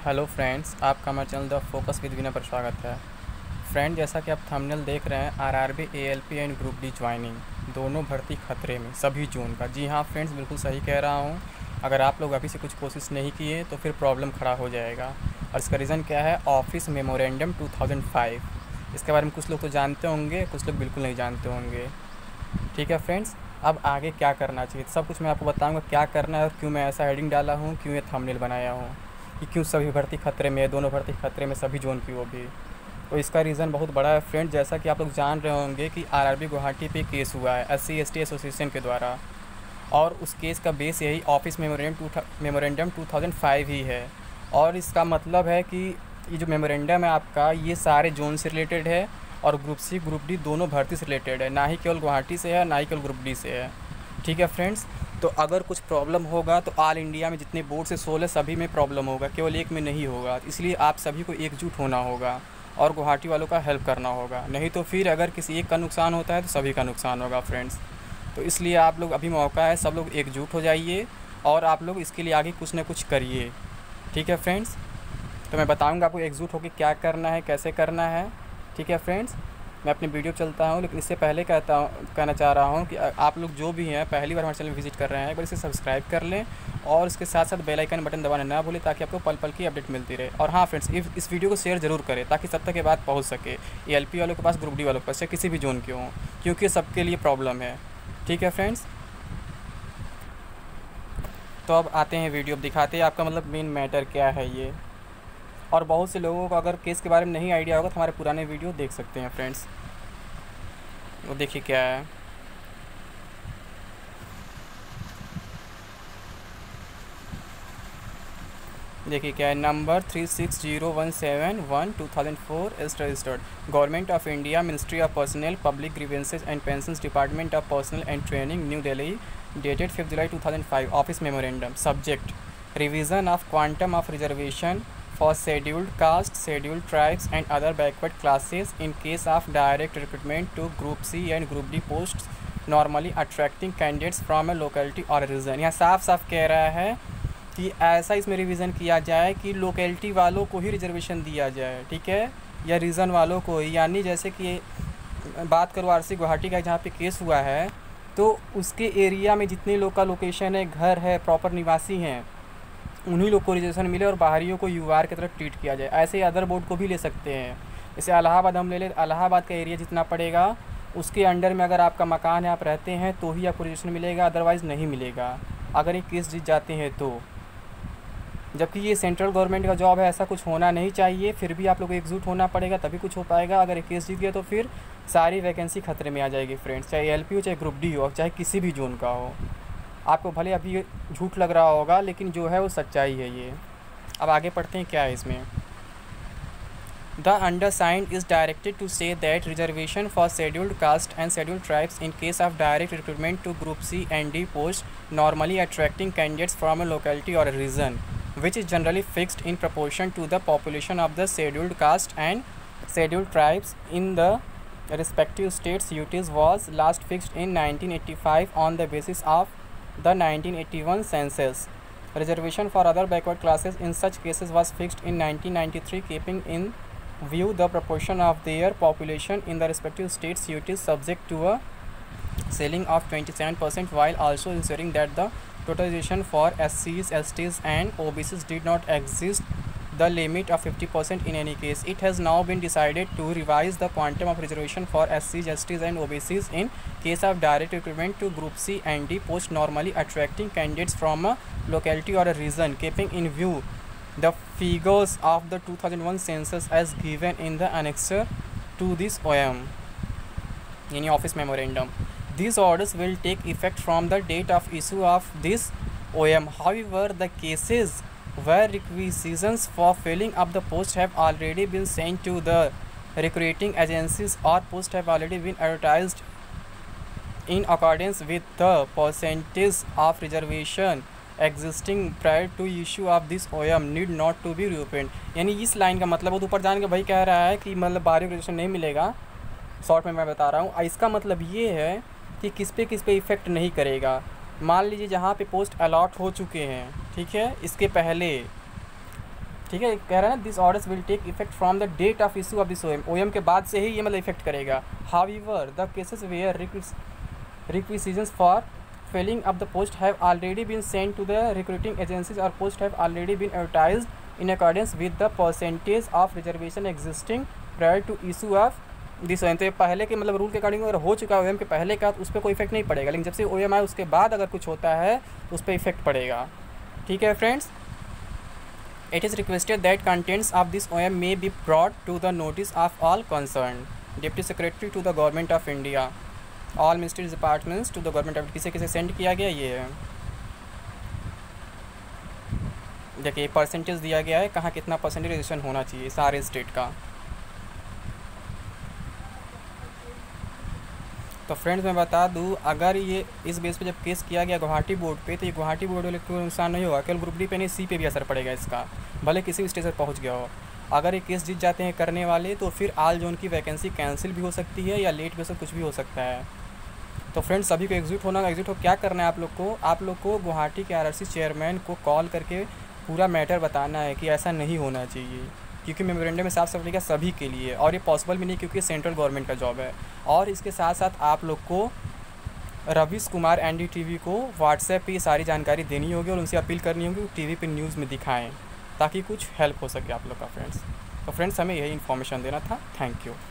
Hello friends, आपका हमारे channel the focus with Vinay पर स्वागत है। फ्रेंड, जैसा कि आप थंबनेल देख रहे हैं, RRB, ALP and group D joining दोनों भर्ती खतरे में, सभी जून का। जी हाँ फ्रेंड्स, बिल्कुल सही कह रहा हूँ। अगर आप लोग अभी से कुछ कोशिश नहीं किए तो फिर प्रॉब्लम खड़ा हो जाएगा। और इसका रीज़न क्या है? Office memorandum 2005। इसके बारे में कुछ लोग तो जानते होंगे, कुछ लोग बिल्कुल नहीं जानते होंगे। ठीक है फ्रेंड्स, अब आगे क्या करना चाहिए सब कुछ मैं आपको बताऊंगा, क्या करना है और क्यों मैं ऐसा हेडिंग डाला हूँ, क्यों ये थंबनेल बनाया हूँ कि क्यों सभी भर्ती खतरे में है, दोनों भर्ती खतरे में, सभी जोन की वो भी। तो इसका रीज़न बहुत बड़ा है फ्रेंड। जैसा कि आप लोग जान रहे होंगे कि आरआरबी गुवाहाटी पे केस हुआ है SC/ST एसोसिएशन के द्वारा, और उस केस का बेस यही ऑफिस मेमोरेंडम 2005 ही है। और इसका मतलब है कि ये जो मेमोरेंडम है आपका, ये सारे जोन से रिलेटेड है और ग्रुप सी ग्रुप डी दोनों भर्ती से रिलेटेड है, ना ही केवल गुवाहाटी से है, ना ही केवल ग्रुप डी से है। ठीक है फ्रेंड्स, तो अगर कुछ प्रॉब्लम होगा तो ऑल इंडिया में जितने बोर्ड से 16 सभी में प्रॉब्लम होगा, केवल एक में नहीं होगा। इसलिए आप सभी को एकजुट होना होगा और गुवाहाटी वालों का हेल्प करना होगा, नहीं तो फिर अगर किसी एक का नुकसान होता है तो सभी का नुकसान होगा फ्रेंड्स। तो इसलिए आप लोग, अभी मौका है, सब लोग एकजुट हो जाइए और आप लोग इसके लिए आगे कुछ ना कुछ करिए। ठीक है फ्रेंड्स, तो मैं बताऊंगा आपको एकजुट होकर क्या करना है, कैसे करना है। ठीक है फ्रेंड्स, मैं अपनी वीडियो चलता हूँ, लेकिन इससे पहले कहना चाह रहा हूँ कि आप लोग जो भी हैं पहली बार हमारे चैनल विजिट कर रहे हैं, एक बार इसे सब्सक्राइब कर लें और इसके साथ साथ बेल आइकन बटन दबाना ना भूलें, ताकि आपको पल पल की अपडेट मिलती रहे। और हाँ फ्रेंड्स, इस वीडियो को शेयर ज़रूर करें ताकि सब तक ये बात पहुँच सके, एएलपी वालों के पास, ग्रुप डी वालों के पास, या किसी भी जोन के हों, क्योंकि सबके लिए प्रॉब्लम है। ठीक है फ्रेंड्स, तो अब आते हैं वीडियो, अब दिखाते हैं आपका मतलब मेन मैटर क्या है ये। और बहुत से लोगों को अगर केस के बारे में नहीं आइडिया होगा तो हमारे पुराने वीडियो देख सकते हैं फ्रेंड्स। वो देखिए क्या है। देखिए क्या है, number 360171/2004 is registered government of India, ministry of personnel, public grievances and pensions department of personnel and training, new Delhi, dated 5 July 2005। Office memorandum. Subject: revision of quantum of reservation for scheduled caste, scheduled tribes and other backward classes in case of direct recruitment to Group C and Group D posts, normally attracting candidates from a locality or a region। यहाँ साफ साफ कह रहा है कि ऐसा इसमें revision किया जाए कि लोकेलिटी वालों को ही रिजर्वेशन दिया जाए, ठीक है, या रीजन वालों को ही। यानी जैसे कि बात करूँ RC गुवाहाटी का, जहाँ पे केस हुआ है, तो उसके एरिया में जितने लोग का लोकेशन है, घर है, प्रॉपर निवासी हैं, उन्हीं लोग को रिजर्वेशन मिले और बाहरियों को यूआर की तरह ट्रीट किया जाए। ऐसे ही अदर बोर्ड को भी ले सकते हैं। जैसे इलाहाबाद हम ले लें, इलाहाबाद का एरिया जितना पड़ेगा उसके अंडर में अगर आपका मकान है, आप रहते हैं, तो ही आपको रिजर्वेशन मिलेगा, अदरवाइज़ नहीं मिलेगा अगर ये केस जीत जाते हैं तो। जबकि ये सेंट्रल गवर्नमेंट का जॉब है, ऐसा कुछ होना नहीं चाहिए, फिर भी आप लोग को एकजुट होना पड़ेगा, तभी कुछ हो पाएगा। अगर ये केस जीत गया तो फिर सारी वैकेंसी खतरे में आ जाएगी फ्रेंड्स, चाहे एएलपी हो, चाहे ग्रुप डी हो, चाहे किसी भी जोन का हो। आपको भले अभी झूठ लग रहा होगा, लेकिन जो है वो सच्चाई है ये। अब आगे पढ़ते हैं क्या है इसमें। The undersigned is directed to say that reservation for scheduled caste and scheduled tribes in case of direct recruitment to group C and D post, normally attracting candidates from a locality और region which is generally fixed in proportion to the population of the scheduled caste and scheduled tribes in the respective states UTs was last fixed in 1985 on the basis of the 1981 census. Reservation for other backward classes in such cases was fixed in 1993, keeping in view the proportion of their population in the respective states UTs subject to a ceiling of 27%, while also ensuring that the totalization for SCs, STs and OBCs did not exist the limit of 50% in any case. It has now been decided to revise the quantum of reservation for SCs, STs and OBCs in case of direct recruitment to Group C and D post, normally attracting candidates from a locality or a region, keeping in view the figures of the 2001 census as given in the annexure to this OM, यानी office memorandum. These orders will take effect from the date of issue of this OM. However, the cases where requisitions for filling up the post have already been sent to the recruiting agencies or posts have already been advertised in accordance with the percentage of reservation existing prior to issue of this OM need not to be reopened। यानी इस line का मतलब, वो ऊपर जान के भाई कह रहा है कि मतलब बाहरी रिजर्वेशन नहीं मिलेगा, शॉर्ट में मैं बता रहा हूँ। इसका मतलब ये है कि किस पे इफ़ेक्ट नहीं करेगा। मान लीजिए जहाँ पे पोस्ट अलॉट हो चुके हैं, ठीक है, इसके पहले ठीक है, कह रहा है ना this orders will take effect from the date of issue of this OM, OM के बाद से ही ये मतलब इफेक्ट करेगा। However the cases where requisitions for filling up the post have already been sent to the recruiting agencies or post have already been advertised in accordance with the percentage of reservation existing prior to issue of this OM. तो ये पहले के मतलब rule के according अगर हो चुका है ओएम के पहले का तो उस पर कोई इफेक्ट नहीं पड़ेगा, लेकिन जब से ओएम आए उसके बाद अगर कुछ होता है तो उस पर इफेक्ट पड़ेगा। ठीक है friends, it is requested that contents of this OM may be brought to the notice of all concern deputy secretary to the government of India, all ministries departments to the government of, किसे किसे send किया गया ये है। देखिए percentage दिया गया है, कहाँ कितना परसेंटेज रजिस्ट्रेशन होना चाहिए सारे स्टेट का। तो फ्रेंड्स मैं बता दूं, अगर ये इस बेस पे जब केस किया गया गुवाहाटी बोर्ड पे, तो ये गुवाहाटी बोर्ड वाले को नुकसान नहीं होगा, केवल ग्रुप डी पे नहीं सी पे भी असर पड़ेगा इसका, भले किसी भी स्टेज पर पहुँच गया हो। अगर ये केस जीत जाते हैं करने वाले तो फिर आल जोन की वैकेंसी कैंसिल भी हो सकती है या लेट भी हो सकती, कुछ भी हो सकता है। तो फ्रेंड्स सभी को एग्जिट होना, एग्जिट हो क्या करना है आप लोग को गुवाहाटी के आरआरसी चेयरमैन को कॉल करके पूरा मैटर बताना है कि ऐसा नहीं होना चाहिए, क्योंकि मेमोरेंडम में साफ साफ लिखा सभी के लिए, और ये पॉसिबल भी नहीं क्योंकि सेंट्रल गवर्नमेंट का जॉब है। और इसके साथ साथ आप लोग को रवीश कुमार एनडीटीवी को व्हाट्सएप पे ये सारी जानकारी देनी होगी और उनसे अपील करनी होगी टीवी पे न्यूज़ में दिखाएं ताकि कुछ हेल्प हो सके आप लोग का फ्रेंड्स। तो फ्रेंड्स हमें यही इन्फॉर्मेशन देना था, थैंक यू।